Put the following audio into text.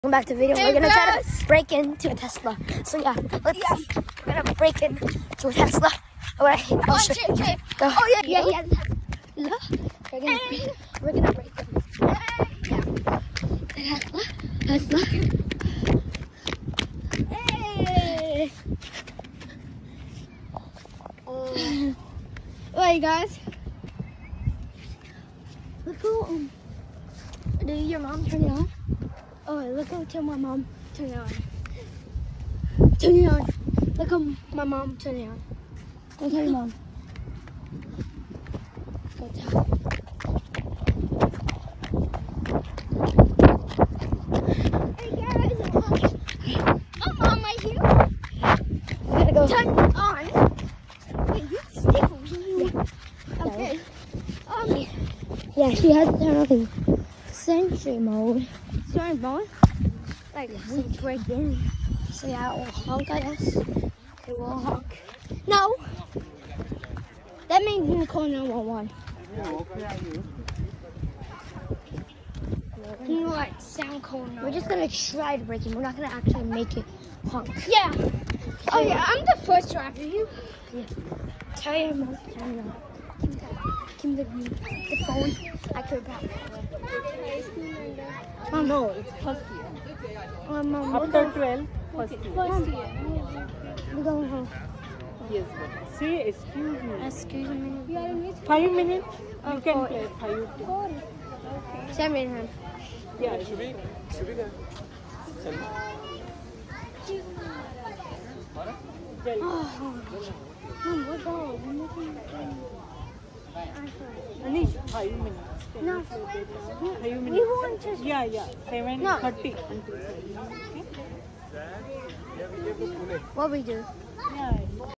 Welcome back to the video. We're gonna try to break into a Tesla. So yeah, let's see. We're gonna break into a Tesla. Alright, I'll show you. Go. Oh yeah. Look, we're gonna break in. Tesla. Hey. Hey guys. Look who. Did your mom turn it on? Oh, look how till my mom turn it on. Turn it on. Look how my mom turn it on. Go tell your mom. Go tell. Hey guys. Oh, mom, right here. We gotta go. Turn it on. Wait, you still. Okay. Yeah, she has to turn off in Sentry mode. Sorry, mode? Like, we break in. So yeah, we'll honk, I guess. Okay, we'll honk. No! That means you call 911. Can you like sound call 911? We're just gonna try to break in. We're not gonna actually make it honk. Yeah. Oh yeah, I'm the first driver. You? Yeah. Tell your mom. Give me the phone. I could back. Oh, no, it's first year. Mom, After 12, first year. First year. We're going home. Yes, but say excuse me. Excuse me. 5 minutes? Oh, You can 40. play 5 minutes. Okay. 7 minutes. Yeah. Should be there. Mom, we're going. Anish, 5 minutes. No. 5 minutes. We want to. Yeah. 7:30. No. Okay? What we do?